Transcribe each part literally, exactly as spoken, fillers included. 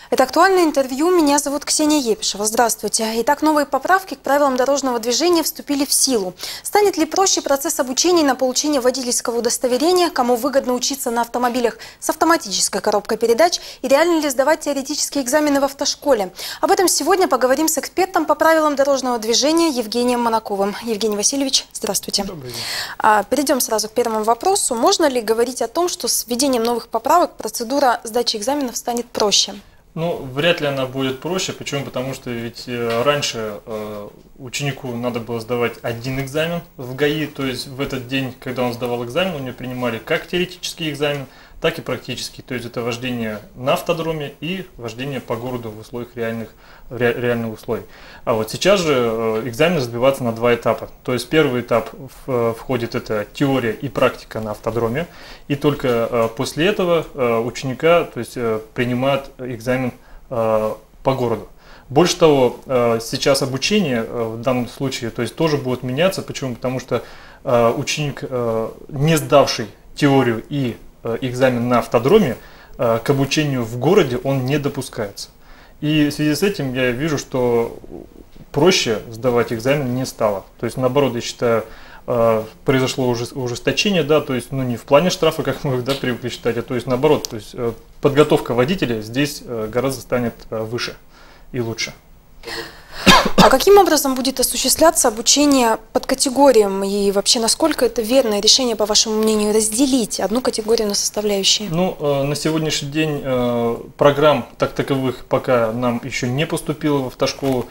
Это актуальное интервью. Меня зовут Ксения Епишева. Здравствуйте. Итак, новые поправки к правилам дорожного движения вступили в силу. Станет ли проще процесс обучения на получение водительского удостоверения, кому выгодно учиться на автомобилях с автоматической коробкой передач и реально ли сдавать теоретические экзамены в автошколе? Об этом сегодня поговорим с экспертом по правилам дорожного движения Евгением Манаковым. Евгений Васильевич, здравствуйте. Добрый день. Перейдем сразу к первому вопросу. Можно ли говорить о том, что с введением новых поправок процедура сдачи экзаменов станет проще? Ну, вряд ли она будет проще. Почему? Потому что ведь раньше э, ученику надо было сдавать один экзамен в ГАИ, то есть в этот день, когда он сдавал экзамен, у него принимали как теоретический экзамен, так и практический. То есть это вождение на автодроме и вождение по городу в условиях реальных, ре, реальных условий. А вот сейчас же экзамен разбивается на два этапа. То есть первый этап входит это теория и практика на автодроме. И только после этого ученика, то есть, принимают экзамен по городу. Больше того, сейчас обучение в данном случае, то есть, тоже будет меняться. Почему? Потому что ученик, не сдавший теорию и экзамен на автодроме, к обучению в городе он не допускается. И в связи с этим я вижу, что проще сдавать экзамен не стало. То есть наоборот, я считаю, произошло ужесточение, да, то есть ну, не в плане штрафа, как мы да, привыкли считать, а то есть наоборот, то есть подготовка водителя здесь гораздо станет выше и лучше. А каким образом будет осуществляться обучение под категориям и вообще насколько это верное решение, по вашему мнению, разделить одну категорию на составляющие? Ну, на сегодняшний день программ так таковых пока нам еще не поступило в автошколу.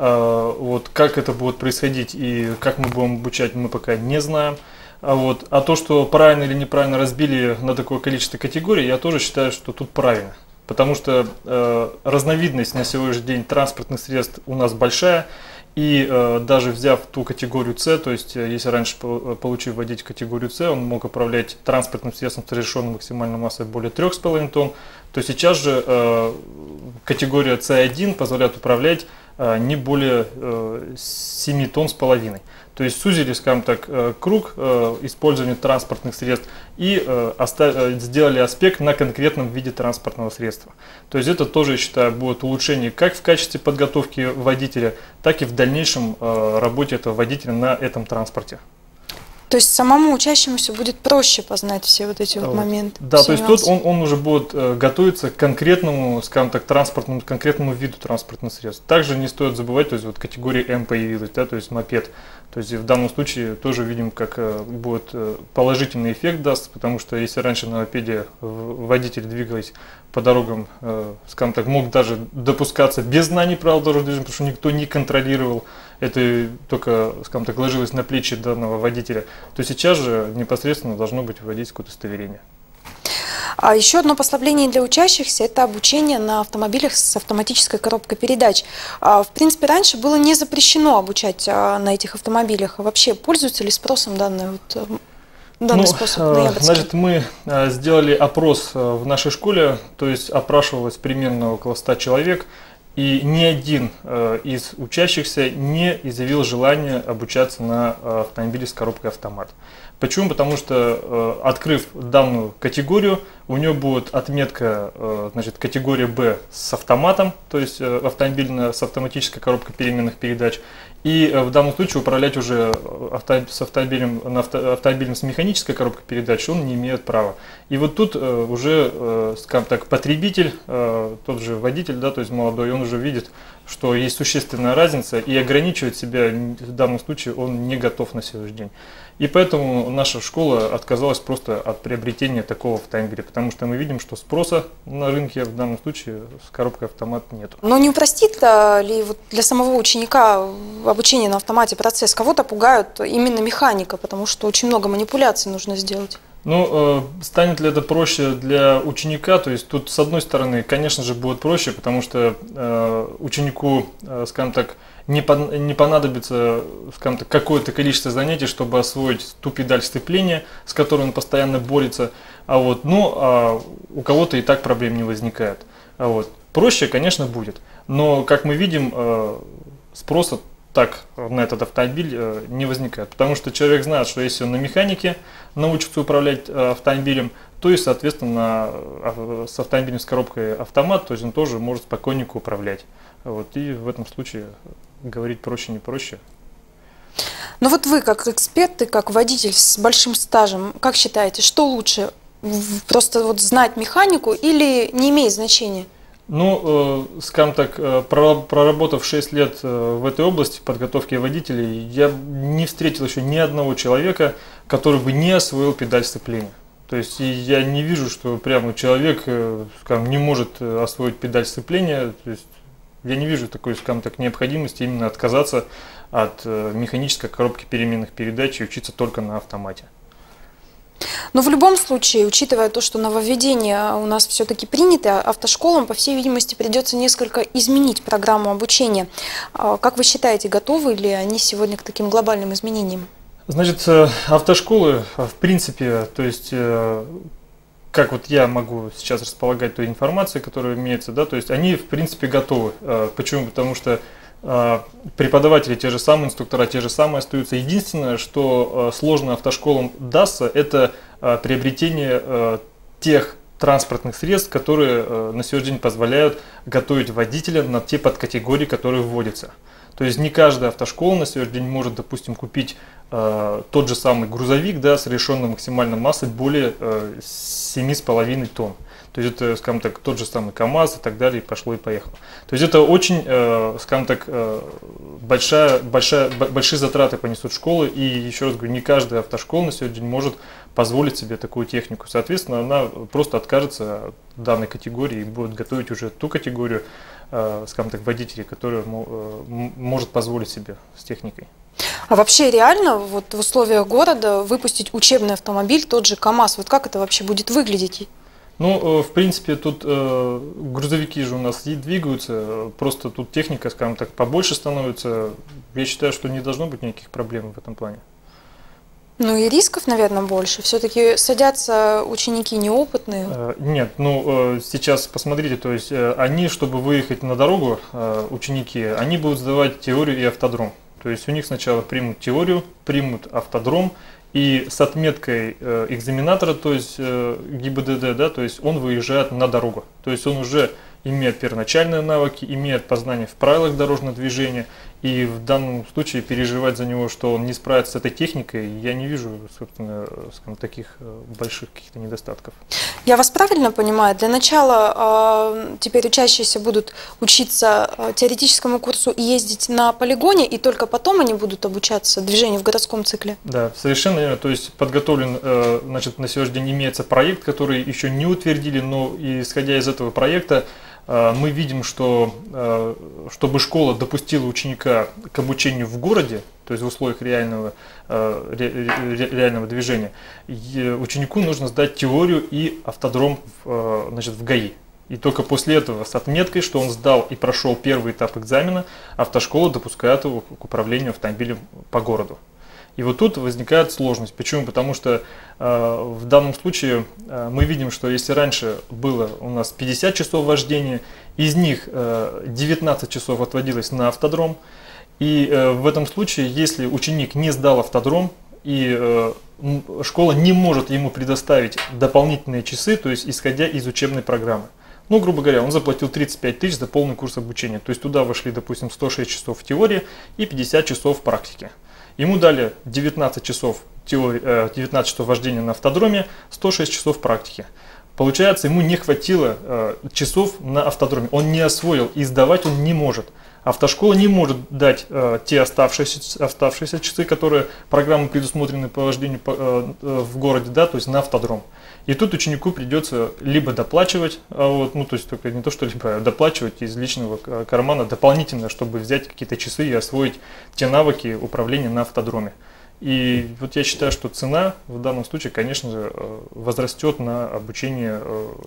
Вот как это будет происходить и как мы будем обучать, мы пока не знаем. А, вот, а то, что правильно или неправильно разбили на такое количество категорий, я тоже считаю, что тут правильно. Потому что э, разновидность на сегодняшний день транспортных средств у нас большая. И э, даже взяв ту категорию С, то есть если раньше, получив водитель категорию С, он мог управлять транспортным средством с разрешенной максимальной массой более трёх с половиной тонн, то сейчас же э, категория С один позволяет управлять э, не более э, семи тонн с половиной. То есть сузили, скажем так, круг использования транспортных средств и сделали аспект на конкретном виде транспортного средства. То есть это тоже, я считаю, будет улучшение как в качестве подготовки водителя, так и в дальнейшем работе этого водителя на этом транспорте. То есть самому учащемуся будет проще познать все вот эти вот моменты? Да, то есть тут он, он уже будет готовиться к конкретному, скажем так, транспортному, конкретному виду транспортных средств. Также не стоит забывать, то есть вот категория М появилась, да, то есть мопед. То есть в данном случае тоже видим, как будет положительный эффект даст, потому что если раньше на мопеде водитель, двигаясь по дорогам, скажем так, мог даже допускаться без знаний правил дорожного движения, потому что никто не контролировал, это только, скажем так, ложилось на плечи данного водителя, то сейчас же непосредственно должно быть водительское удостоверение. А еще одно послабление для учащихся – это обучение на автомобилях с автоматической коробкой передач. В принципе, раньше было не запрещено обучать на этих автомобилях. Вообще, пользуются ли спросом данный, вот, данный ну, способ ноябрьский? Значит, мы сделали опрос в нашей школе, то есть опрашивалось примерно около ста человек. И ни один э, из учащихся не изъявил желания обучаться на э, автомобиле с коробкой автомат. Почему? Потому что, э, открыв данную категорию, у него будет отметка, э, значит, категория Б с автоматом, то есть э, автомобиль с автоматической коробкой переменных передач. И э, в данном случае управлять уже авто, с автомобилем, на авто, автомобилем с механической коробкой передач он не имеет права. И вот тут э, уже, э, скажем так, потребитель, э, тот же водитель, да, то есть молодой, он уже видит, что есть существенная разница, и ограничивать себя в данном случае он не готов на сегодняшний день. И поэтому наша школа отказалась просто от приобретения такого автомобиля, потому что мы видим, что спроса на рынке в данном случае с коробкой автомат нет. Но не упростит ли вот для самого ученика обучение на автомате процесс? Кого-то пугают именно механика, потому что очень много манипуляций нужно сделать. Ну, станет ли это проще для ученика? То есть тут, с одной стороны, конечно же, будет проще, потому что э, ученику, э, скажем так, не, по, не понадобится, скажем так, какое-то количество занятий, чтобы освоить ту педаль сцепления, с которой он постоянно борется. А вот, ну, а у кого-то и так проблем не возникает. А вот, проще, конечно, будет. Но, как мы видим, э, спроса так на этот автомобиль э, не возникает. Потому что человек знает, что если он на механике научится управлять э, автомобилем, то и, соответственно, э, с автомобилем с коробкой автомат, то есть он тоже может спокойненько управлять. Вот, и в этом случае говорить проще, не проще. Но вот вы, как эксперт и как водитель с большим стажем, как считаете, что лучше? Просто вот знать механику или не имеет значения? Ну, э, скажем так, э, проработав шесть лет э, в этой области подготовки водителей, я не встретил еще ни одного человека, который бы не освоил педаль сцепления. То есть я не вижу, что прямо человек, э, скажем, не может освоить педаль сцепления. То есть я не вижу такой, скажем так, необходимости именно отказаться от э, механической коробки переменных передач и учиться только на автомате. Но в любом случае, учитывая то, что нововведения у нас все-таки приняты, автошколам, по всей видимости, придется несколько изменить программу обучения. Как вы считаете, готовы ли они сегодня к таким глобальным изменениям? Значит, автошколы, в принципе, то есть, как вот я могу сейчас располагать той информацией, которая имеется, да, то есть они, в принципе, готовы. Почему? Потому что преподаватели, те же самые, инструктора те же самые остаются. Единственное, что сложно автошколам дастся, это приобретение тех транспортных средств, которые на сегодняшний день позволяют готовить водителя на те подкатегории, которые вводятся. То есть не каждая автошкола на сегодняшний день может, допустим, купить э, тот же самый грузовик, да, с решенной максимальной массой более э, семи с половиной тонн. То есть это, скажем так, тот же самый КАМАЗ и так далее, и пошло и поехало. То есть это очень, э, скажем так, э, большая, большая, большие затраты понесут школы, и еще раз говорю, не каждая автошкола на сегодня может позволить себе такую технику. Соответственно, она просто откажется от данной категории и будет готовить уже ту категорию, э, скажем так, водителей, которая э, может позволить себе с техникой. А вообще реально вот в условиях города выпустить учебный автомобиль, тот же КАМАЗ, вот как это вообще будет выглядеть? Ну, в принципе, тут э, грузовики же у нас и двигаются, просто тут техника, скажем так, побольше становится. Я считаю, что не должно быть никаких проблем в этом плане. Ну и рисков, наверное, больше. Все-таки садятся ученики неопытные. Э, нет, ну э, сейчас посмотрите, то есть э, они, чтобы выехать на дорогу, э, ученики, они будут сдавать теорию и автодром. То есть у них сначала примут теорию, примут автодром. И с отметкой э, экзаменатора, то есть э, ГИБДД, да, то есть он выезжает на дорогу. То есть он уже имеет первоначальные навыки, имеет познание в правилах дорожного движения. И в данном случае переживать за него, что он не справится с этой техникой, я не вижу, собственно, скажем, таких больших каких-то недостатков. Я вас правильно понимаю? Для начала э, теперь учащиеся будут учиться теоретическому курсу и ездить на полигоне, и только потом они будут обучаться движению в городском цикле? Да, совершенно верно. То есть подготовлен, э, значит, на сегодняшний день имеется проект, который еще не утвердили, но исходя из этого проекта, мы видим, что чтобы школа допустила ученика к обучению в городе, то есть в условиях реального, реального движения, ученику нужно сдать теорию и автодром в, значит, в ГАИ. И только после этого с отметкой, что он сдал и прошел первый этап экзамена, автошкола допускает его к управлению автомобилем по городу. И вот тут возникает сложность. Почему? Потому что э, в данном случае э, мы видим, что если раньше было у нас пятьдесят часов вождения, из них э, девятнадцать часов отводилось на автодром. И э, в этом случае, если ученик не сдал автодром, и э, школа не может ему предоставить дополнительные часы, то есть исходя из учебной программы. Ну, грубо говоря, он заплатил тридцать пять тысяч за полный курс обучения. То есть туда вошли, допустим, сто шесть часов в теории и пятьдесят часов в практике. Ему дали девятнадцать часов, теории, девятнадцать часов вождения на автодроме, сто шесть часов практики. Получается, ему не хватило э, часов на автодроме. Он не освоил, и сдавать он не может. Автошкола не может дать э, те оставшиеся, оставшиеся часы, которые программы предусмотрены по вождению по, э, в городе, да, то есть на автодром. И тут ученику придется либо доплачивать, а вот, ну то есть только не то, что либо доплачивать из личного кармана дополнительно, чтобы взять какие-то часы и освоить те навыки управления на автодроме. И вот я считаю, что цена в данном случае, конечно же, возрастет на обучение,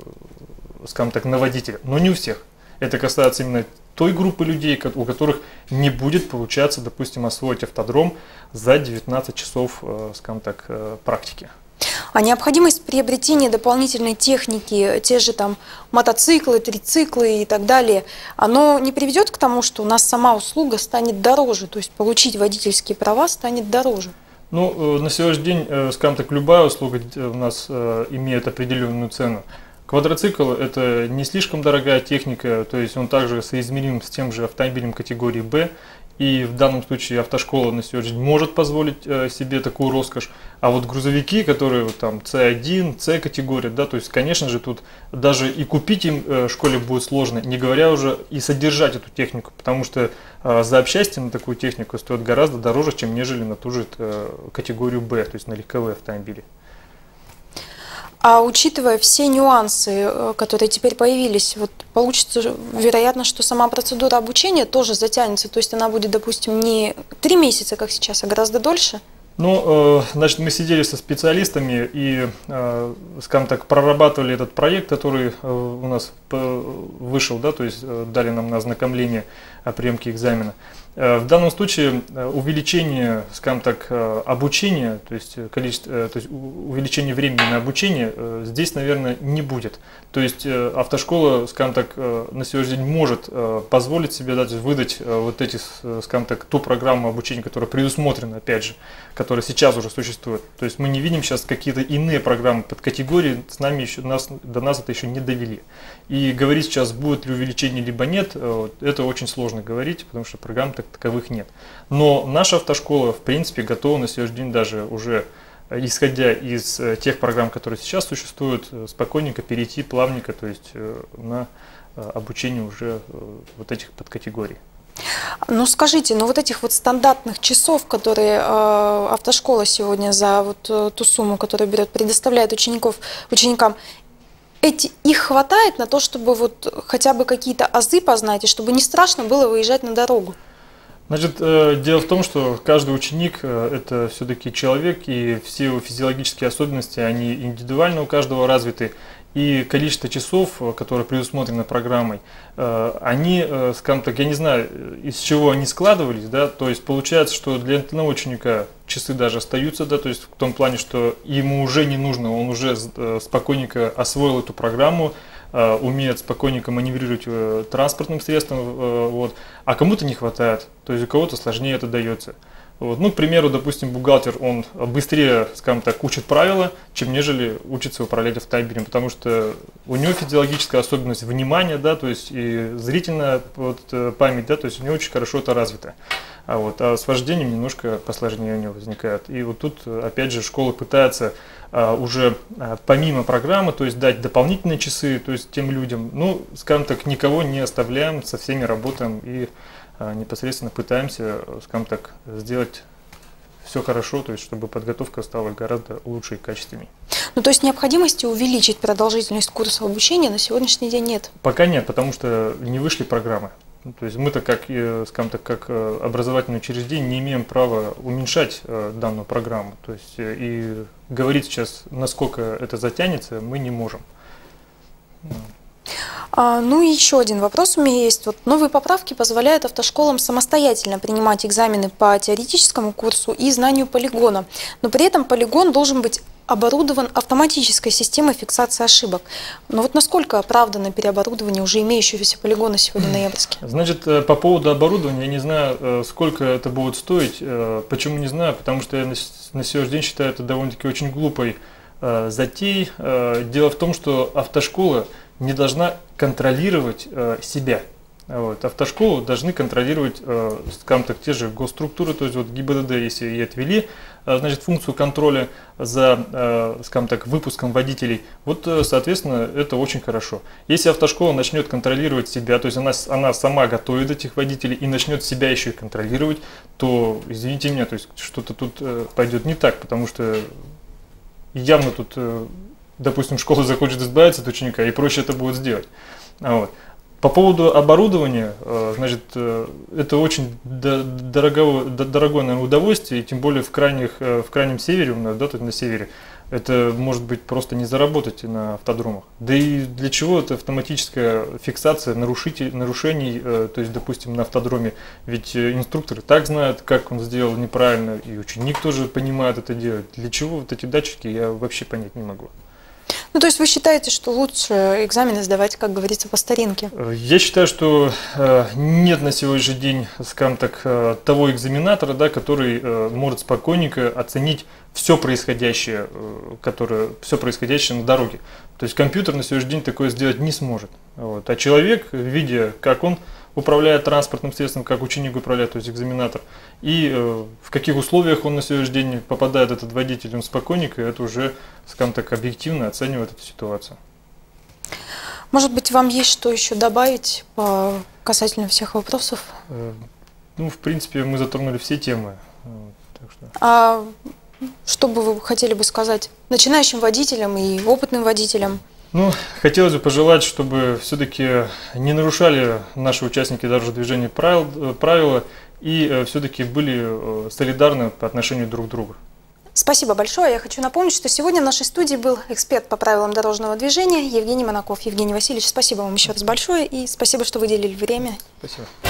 скажем так, на водителя, но не у всех. Это касается именно той группы людей, у которых не будет получаться, допустим, освоить автодром за девятнадцать часов, скажем так, практики. А необходимость приобретения дополнительной техники, те же там мотоциклы, трициклы и так далее, оно не приведет к тому, что у нас сама услуга станет дороже, то есть получить водительские права станет дороже? Ну, на сегодняшний день, скажем так, любая услуга у нас имеет определенную цену. Квадроцикл – это не слишком дорогая техника, то есть он также соизмерим с тем же автомобилем категории Б. И в данном случае автошкола на сегодняшний день может позволить себе такую роскошь. А вот грузовики, которые там С один, С категория, да, то есть, конечно же, тут даже и купить им в школе будет сложно, не говоря уже и содержать эту технику, потому что запчасти на такую технику стоят гораздо дороже, чем нежели на ту же категорию Б, то есть на легковые автомобили. А учитывая все нюансы, которые теперь появились, вот получится, вероятно, что сама процедура обучения тоже затянется, то есть она будет, допустим, не три месяца, как сейчас, а гораздо дольше? Ну, значит, мы сидели со специалистами и, скажем так, прорабатывали этот проект, который у нас вышел, да, то есть дали нам на ознакомление о приемке экзамена. В данном случае увеличение, скажем так, обучения, то есть, количество, то есть увеличение времени на обучение здесь, наверное, не будет. То есть автошкола, скажем так, на сегодняшний день может позволить себе, да, выдать вот эти, скажем так, ту программу обучения, которая предусмотрена, опять же, которая сейчас уже существует. То есть мы не видим сейчас какие-то иные программы под категории, с нами еще, нас, до нас это еще не довели. И говорить сейчас, будет ли увеличение, либо нет, это очень сложно говорить, потому что программ так таковых нет. Но наша автошкола, в принципе, готова на сегодняшний день даже уже, исходя из тех программ, которые сейчас существуют, спокойненько перейти плавненько, то есть на обучение уже вот этих подкатегорий. Ну скажите, ну вот этих вот стандартных часов, которые э, автошкола сегодня за вот э, ту сумму, которую берет, предоставляет учеников, ученикам, эти, их хватает на то, чтобы вот хотя бы какие-то азы познать, и чтобы не страшно было выезжать на дорогу? Значит, дело в том, что каждый ученик – это все-таки человек, и все его физиологические особенности, они индивидуально у каждого развиты. И количество часов, которые предусмотрены программой, они, скажем так, я не знаю, из чего они складывались, да, то есть получается, что для одного ученика часы даже остаются, да, то есть в том плане, что ему уже не нужно, он уже спокойненько освоил эту программу, умеет спокойненько маневрировать транспортным средством, вот, а кому-то не хватает, то есть у кого-то сложнее это дается. Вот. Ну, к примеру, допустим, бухгалтер, он быстрее, скажем так, учит правила, чем нежели учится управлять автомобилем, потому что у него физиологическая особенность внимания, да, то есть и зрительная вот, память, да, то есть у него очень хорошо это развито. А, вот, а с вождением немножко посложнее у него возникает. И вот тут, опять же, школа пытается а, уже а, помимо программы, то есть дать дополнительные часы, то есть тем людям, ну, скажем так, никого не оставляем, со всеми работаем и непосредственно пытаемся, скажем так, сделать все хорошо, то есть чтобы подготовка стала гораздо лучше и качественней. Ну, то есть необходимости увеличить продолжительность курса обучения на сегодняшний день нет? Пока нет, потому что не вышли программы. То есть мы-то, как, скажем так, как образовательное учреждение, не имеем права уменьшать данную программу. То есть и говорить сейчас, насколько это затянется, мы не можем. Ну и еще один вопрос у меня есть. Вот новые поправки позволяют автошколам самостоятельно принимать экзамены по теоретическому курсу и знанию полигона. Но при этом полигон должен быть оборудован автоматической системой фиксации ошибок. Но вот насколько оправдано переоборудование уже имеющегося полигона сегодня в Ноябрьске? Значит, по поводу оборудования, я не знаю, сколько это будет стоить. Почему не знаю? Потому что я на сегодняшний день считаю это довольно-таки очень глупой затеей. Дело в том, что автошкола не должна контролировать э, себя. Вот. Автошколу должны контролировать, э, скажем так, те же госструктуры, то есть вот ГИБДД, если и отвели, э, значит, функцию контроля за, э, скажем так, выпуском водителей, вот, э, соответственно, это очень хорошо. Если автошкола начнет контролировать себя, то есть она, она сама готовит этих водителей и начнет себя еще и контролировать, то, извините меня, то есть что-то тут э, пойдет не так, потому что явно тут... Э, допустим, школа захочет избавиться от ученика, и проще это будет сделать. Вот. По поводу оборудования, значит, это очень дорогое, дорогое наверное, удовольствие, и тем более в, крайних, в крайнем севере, у нас, да, тут на севере, Это может быть просто не заработать на автодромах. Да и для чего это автоматическая фиксация нарушителей, нарушений, то есть, допустим, на автодроме. Ведь инструкторы так знают, как он сделал неправильно, и ученик тоже понимает это делать. Для чего вот эти датчики, я вообще понять не могу. Ну, то есть вы считаете, что лучше экзамены сдавать, как говорится, по старинке? Я считаю, что э, нет на сегодняшний день, скажем так, э, того экзаменатора, да, который э, может спокойненько оценить все происходящее, э, которое, все происходящее на дороге. То есть компьютер на сегодняшний день такое сделать не сможет. Вот. А человек, видя, как он управляет транспортным средством, как ученик управляет, то есть экзаменатор, и э, в каких условиях он на сегодняшний день попадает, этот водитель, он спокойненько, это уже, скажем так, объективно оценивает эту ситуацию. Может быть, вам есть что еще добавить по касательно всех вопросов? Э, ну, в принципе, мы затронули все темы. Вот, так что... А что бы вы хотели бы сказать начинающим водителям и опытным водителям? Ну, хотелось бы пожелать, чтобы все-таки не нарушали наши участники дорожного движения правил, правила и все-таки были солидарны по отношению друг к другу. Спасибо большое. Я хочу напомнить, что сегодня в нашей студии был эксперт по правилам дорожного движения Евгений Монаков. Евгений Васильевич, спасибо вам еще раз большое и спасибо, что выделили время. Спасибо.